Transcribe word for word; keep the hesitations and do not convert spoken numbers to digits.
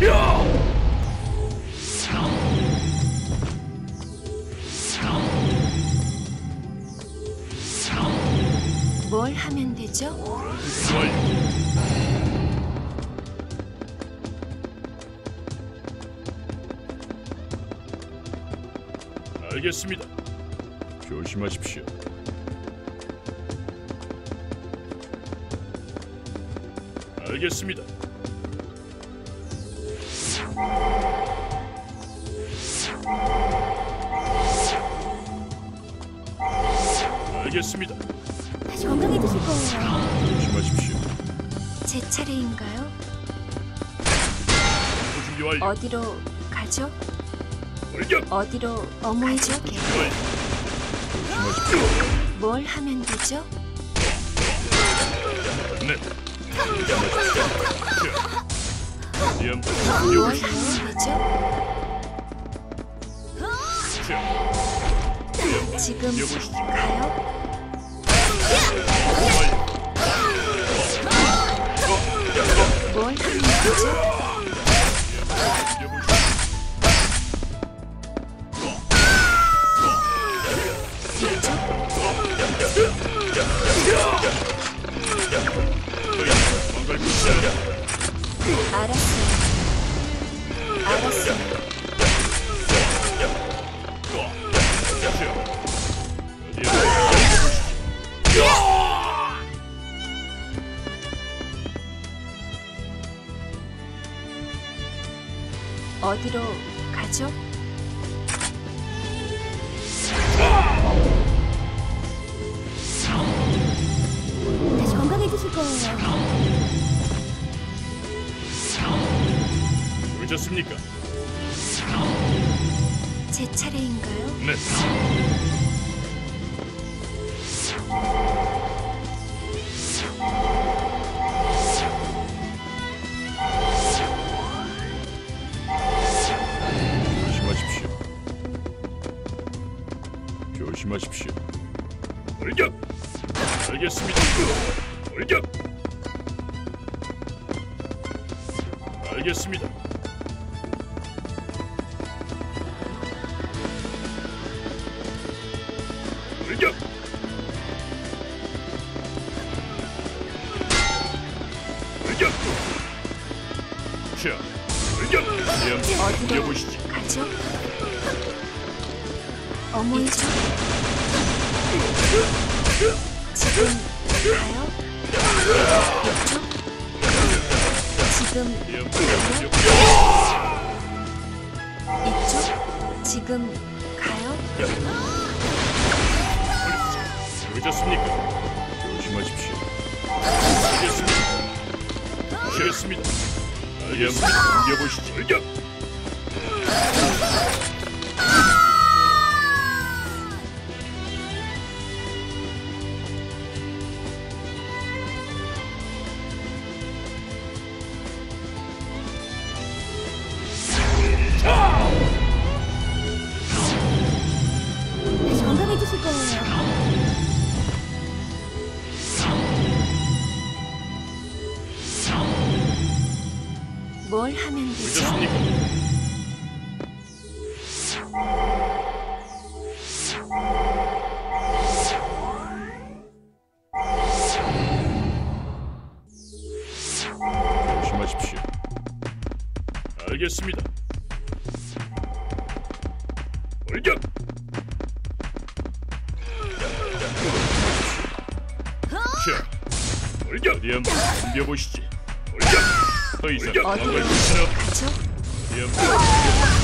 뭘 하면 되죠? 알겠습니다. 조심하십시오. 알겠습니다. 알겠습니다. 다시 건강해지실 거예요. 조심하십시오. 제 차례인가요? 준비 완료. 어디로 가죠? 돌격. 어디로 어머니 줄게요. 조심하십시오. 뭘 하면 되죠? 네. 위험. 뭘 하면 되죠? 지금 여보시죠. 가요? 뭘 하면 되죠? 알았어요. 알았어요. 어디로 가죠? 다시 건강해지실 거예요. 오셨습니까? 제 차례인가요? 네. 조심하십시오. 조심하십시오. 돌격! 알겠습니다. 돌격! 알겠습니다. 돌격! 돌격! 자, 돌격! 어디로 여보시죠. 가죠? 어머니 집 지금 가요? 이쪽? 지금 가요? 이쪽? 지금 가요? 오셨습니까? 조심하십시오. 알겠습니다. 알겠습니다. 알겠습니다. 넘겨보시죠. 돌격! 다시 건강해지실 거예요. 뭘 하면 되죠? 오셨습니까? 조심하십시오. 알겠습니다. 돌격! 자, 돌격! 어디 한번 덤벼보시지. 돌격! 더 이상 어디로 막을 수는 없. 가죠? 어디 한번